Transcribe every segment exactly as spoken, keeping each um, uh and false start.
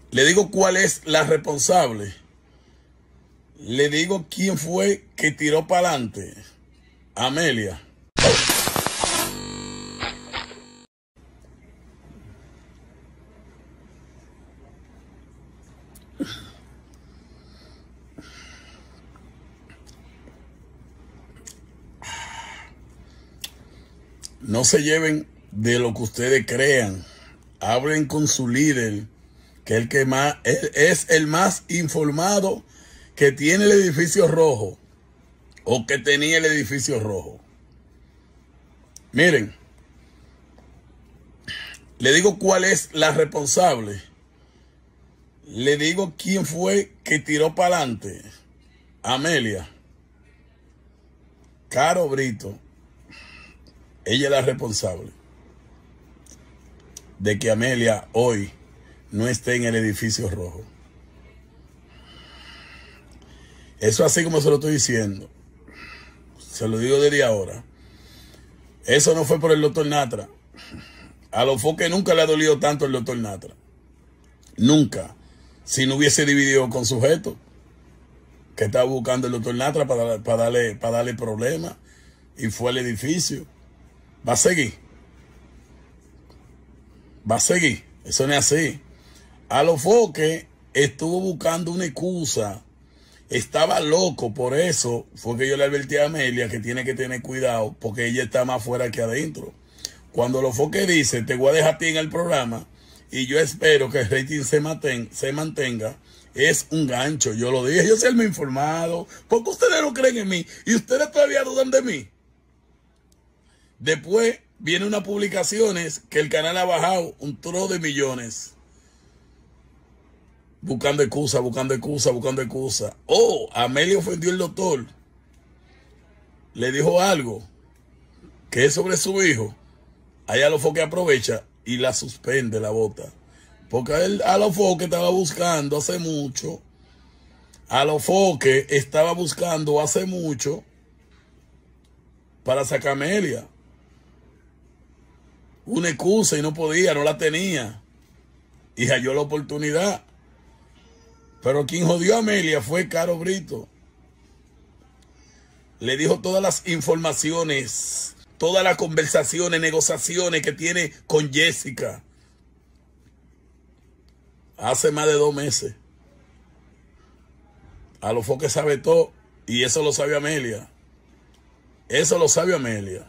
Le digo cuál es la responsable. Le digo quién fue que tiró para adelante. Amelia. No se lleven de lo que ustedes crean. Hablen con su líder, que el que más es el más informado, que tiene el edificio rojo o que tenía el edificio rojo. Miren, le digo cuál es la responsable. Le digo quién fue que tiró para adelante. Amelia. Caro Brito. Ella es la responsable de que Amelia hoy no esté en el edificio rojo. Eso así como se lo estoy diciendo. Se lo digo desde ahora. Eso no fue por el doctor Natra. A los foques nunca le ha dolido tanto el doctor Natra. Nunca. Si no hubiese dividido con sujeto que estaba buscando el doctor Natra para, para darle, para darle problemas, y fue al edificio. Va a seguir. Va a seguir. Eso no es así. A los foques estuvo buscando una excusa. Estaba loco, por eso fue que yo le advertí a Amelia que tiene que tener cuidado porque ella está más afuera que adentro. Cuando los foques dicen, te voy a dejar a ti en el programa y yo espero que el rating se, manten, se mantenga, es un gancho. Yo lo dije, yo soy el más informado. ¿Por qué ustedes no creen en mí? Y ustedes todavía dudan de mí. Después viene unas publicaciones que el canal ha bajado un tro de millones. Buscando excusa, buscando excusa, buscando excusa. Oh, Amelia ofendió al doctor. Le dijo algo que es sobre su hijo. Allá lo fue que aprovecha y la suspende, la bota. Porque a, él, a lo foque estaba buscando hace mucho. A lo foque estaba buscando hace mucho para sacar a Amelia. Una excusa y no podía, no la tenía. Y halló la oportunidad. Pero quien jodió a Amelia fue Caro Brito. Le dijo todas las informaciones, todas las conversaciones, negociaciones que tiene con Jessica. Hace más de dos meses. A lo foque sabe todo. Y eso lo sabe Amelia. Eso lo sabe Amelia.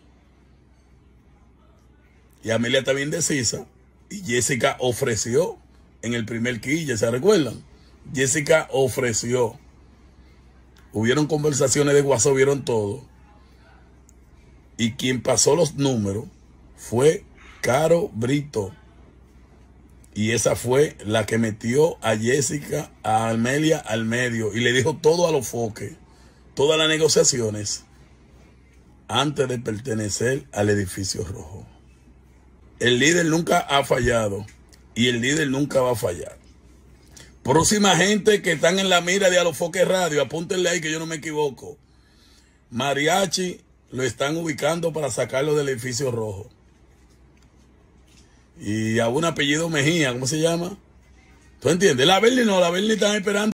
Y Amelia está bien decisa. Y Jessica ofreció en el primer quille, ¿se recuerdan? Jessica ofreció. Hubieron conversaciones de WhatsApp, vieron todo. Y quien pasó los números fue Caro Brito. Y esa fue la que metió a Jessica, a Amelia al medio. Y le dijo todo a los foques. Todas las negociaciones. Antes de pertenecer al edificio rojo. El líder nunca ha fallado y el líder nunca va a fallar. Próxima gente que están en la mira de Alofoque Radio, apúntenle ahí que yo no me equivoco. Mariachi lo están ubicando para sacarlo del edificio rojo. Y a un apellido Mejía, ¿cómo se llama? ¿Tú entiendes? La Berli no, la Berli están esperando.